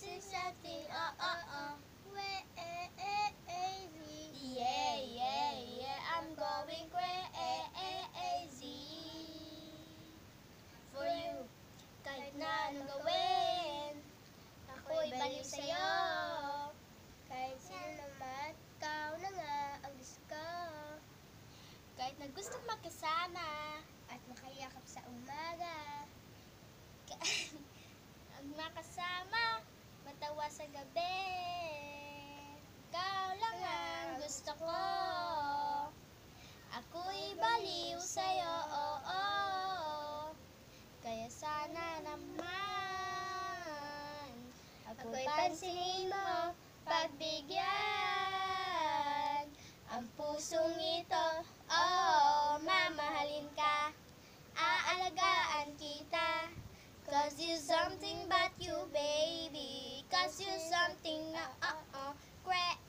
say something, crazy. Yeah, yeah, yeah, I'm going crazy for you. Kahit na anong gawin, ako'y baliw sa'yo. Kahit sino naman, ikaw na nga ang gusto ko. Kahit na gustong magkasama, At makayakap sa umaga. ang makasama, matawa sa gabi. Ikaw lang ang gusto ko. Ako'y baliw sa'yo, kaya sana naman ako'y pansinin mo, pagbigyan ang pusong ito. Mamahalin ka, aalagaan kita. 'Cause you're something but you, baby. 'Cause you're something, crazy.